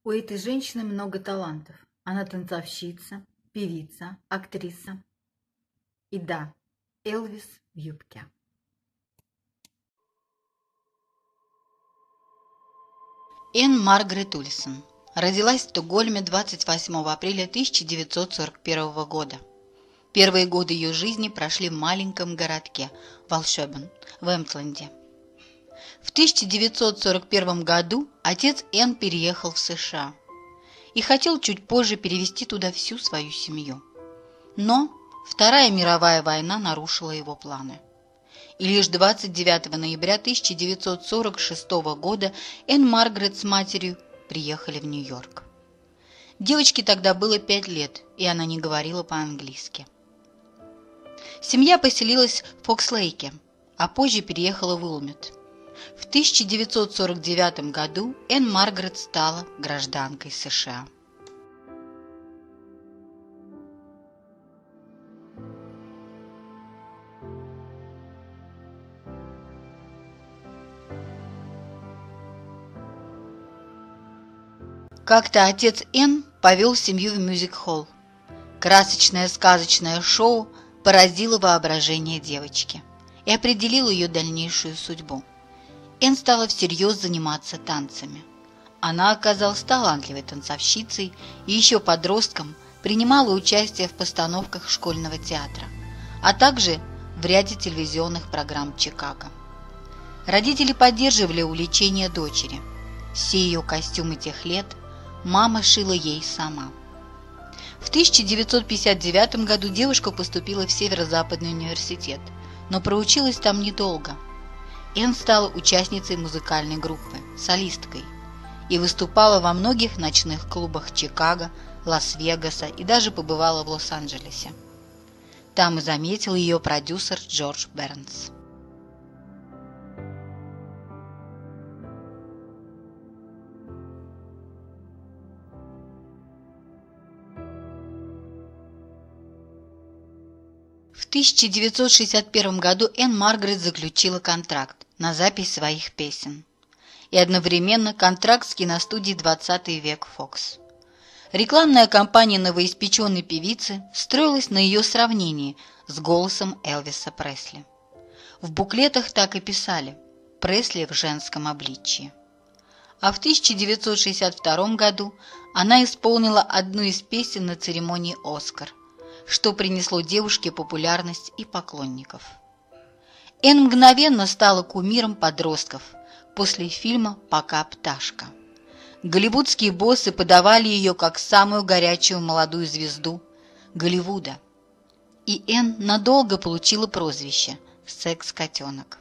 У этой женщины много талантов. Она танцовщица, певица, актриса. И да, Элвис в юбке. Энн Маргарет Уильсон родилась в Стокгольме 28 апреля 1941 года. Первые годы ее жизни прошли в маленьком городке Валшебен в Эмтленде. В 1941 году отец Энн переехал в США и хотел чуть позже перевезти туда всю свою семью. Но Вторая мировая война нарушила его планы. И лишь 29 ноября 1946 года Энн Маргарет с матерью приехали в Нью-Йорк. Девочке тогда было 5 лет, и она не говорила по-английски. Семья поселилась в Фокслейке, а позже переехала в Уилмет. В 1949 году Энн Маргарет стала гражданкой США. Как-то отец Энн повел семью в мюзик-холл. Красочное сказочное шоу поразило воображение девочки и определило ее дальнейшую судьбу. Энн стала всерьез заниматься танцами. Она оказалась талантливой танцовщицей и еще подростком принимала участие в постановках школьного театра, а также в ряде телевизионных программ Чикаго. Родители поддерживали увлечение дочери. Все ее костюмы тех лет мама шила ей сама. В 1959 году девушка поступила в Северо-Западный университет, но проучилась там недолго. Энн стала участницей музыкальной группы, солисткой, и выступала во многих ночных клубах Чикаго, Лас-Вегаса и даже побывала в Лос-Анджелесе. Там и заметил ее продюсер Джордж Бернс. В 1961 году Энн Маргарет заключила контракт на запись своих песен и одновременно контракт с киностудией «20 век Фокс». Рекламная кампания новоиспеченной певицы строилась на ее сравнении с голосом Элвиса Пресли. В буклетах так и писали «Пресли в женском обличии». А в 1962 году она исполнила одну из песен на церемонии «Оскар», что принесло девушке популярность и поклонников. Энн мгновенно стала кумиром подростков после фильма «Пока пташка». Голливудские боссы подавали ее как самую горячую молодую звезду Голливуда. И Энн надолго получила прозвище «Секс-котенок».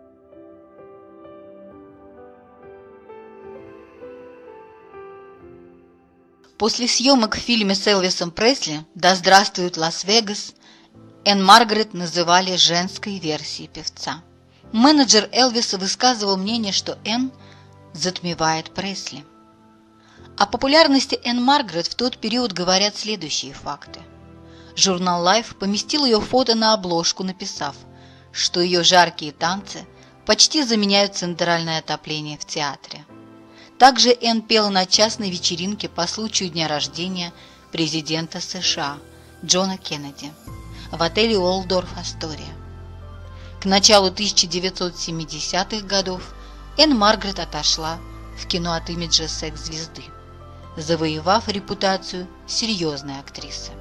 После съемок в фильме с Элвисом Пресли «Да здравствует Лас-Вегас» Энн Маргарет называли женской версией певца. Менеджер Элвиса высказывал мнение, что Энн затмевает Пресли. О популярности Энн Маргарет в тот период говорят следующие факты. Журнал Life поместил ее фото на обложку, написав, что ее жаркие танцы почти заменяют центральное отопление в театре. Также Энн пела на частной вечеринке по случаю дня рождения президента США Джона Кеннеди в отеле Уолдорф Астория. К началу 1970-х годов Энн Маргарет отошла в кино от имиджа секс-звезды, завоевав репутацию серьезной актрисы.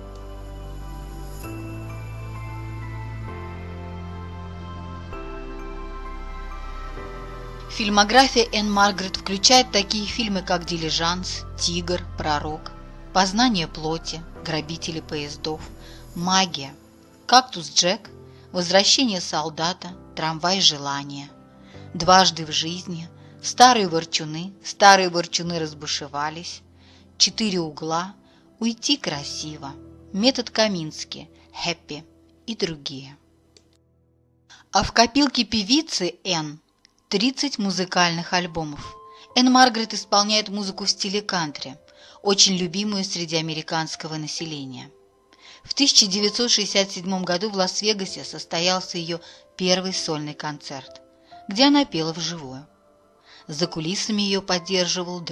Фильмография Энн Маргарет включает такие фильмы, как «Дилижанс», «Тигр», «Пророк», «Познание плоти», «Грабители поездов», «Магия», «Кактус Джек», «Возвращение солдата», «Трамвай желания», «Дважды в жизни», «Старые ворчуны», «Старые ворчуны разбушевались», «Четыре угла», «Уйти красиво», «Метод Камински», «Хэппи» и другие. А в копилке певицы Энн 30 музыкальных альбомов. Энн Маргарет исполняет музыку в стиле кантри, очень любимую среди американского населения. В 1967 году в Лас-Вегасе состоялся ее первый сольный концерт, где она пела вживую. За кулисами ее поддерживал друг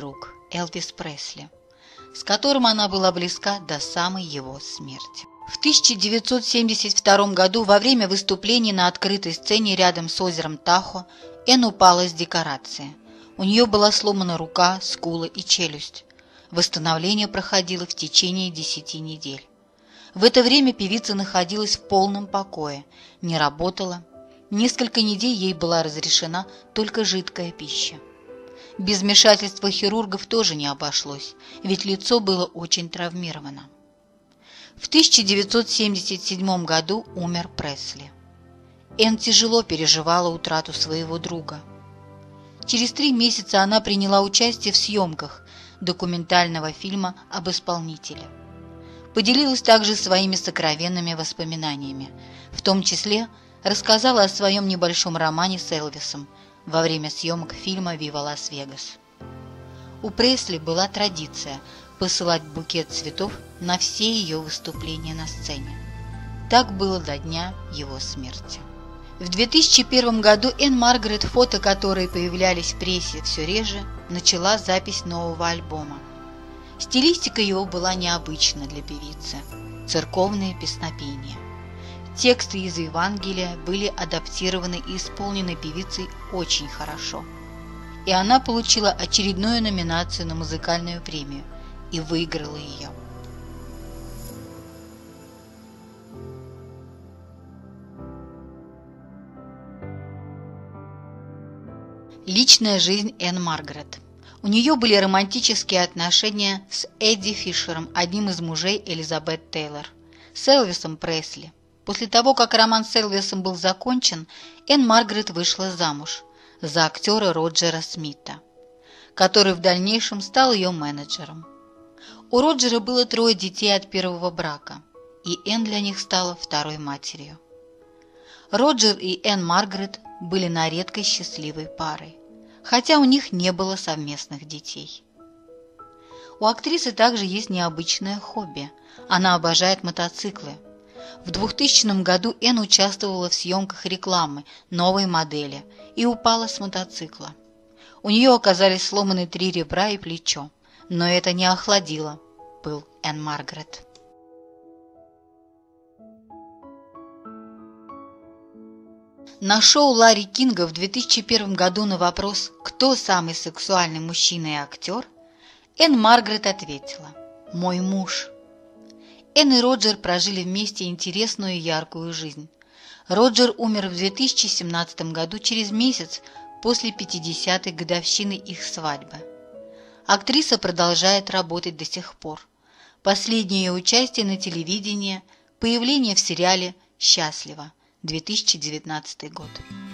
Элвис Пресли, с которым она была близка до самой его смерти. В 1972 году во время выступлений на открытой сцене рядом с озером Тахо Энн упала с декорации. У нее была сломана рука, скула и челюсть. Восстановление проходило в течение 10 недель. В это время певица находилась в полном покое, не работала. Несколько недель ей была разрешена только жидкая пища. Без вмешательства хирургов тоже не обошлось, ведь лицо было очень травмировано. В 1977 году умер Пресли. Энн тяжело переживала утрату своего друга. Через 3 месяца она приняла участие в съемках документального фильма об исполнителе. Поделилась также своими сокровенными воспоминаниями, в том числе рассказала о своем небольшом романе с Элвисом во время съемок фильма «Вива Лас-Вегас». У Пресли была традиция посылать букет цветов на все ее выступления на сцене. Так было до дня его смерти. В 2001 году Энн Маргарет, фото которой появлялись в прессе все реже, начала запись нового альбома. Стилистика его была необычна для певицы – церковные песнопения. Тексты из Евангелия были адаптированы и исполнены певицей очень хорошо. И она получила очередную номинацию на музыкальную премию и выиграла ее. Личная жизнь Энн Маргарет. У нее были романтические отношения с Эдди Фишером, одним из мужей Элизабет Тейлор, с Элвисом Пресли. После того, как роман с Элвисом был закончен, Энн Маргарет вышла замуж за актера Роджера Смита, который в дальнейшем стал ее менеджером. У Роджера было 3 детей от первого брака, и Энн для них стала второй матерью. Роджер и Энн Маргарет были на редкость счастливой парой, хотя у них не было совместных детей. У актрисы также есть необычное хобби. Она обожает мотоциклы. В 2000 году Энн участвовала в съемках рекламы новой модели и упала с мотоцикла. У нее оказались сломаны 3 ребра и плечо, но это не охладило пыл Энн Маргарет. На шоу Ларри Кинга в 2001 году на вопрос «Кто самый сексуальный мужчина и актер?» Энн Маргарет ответила: «Мой муж». Энн и Роджер прожили вместе интересную и яркую жизнь. Роджер умер в 2017 году через месяц после 50-й годовщины их свадьбы. Актриса продолжает работать до сих пор. Последнее ее участие на телевидении – появление в сериале «Счастливо», 2019 год.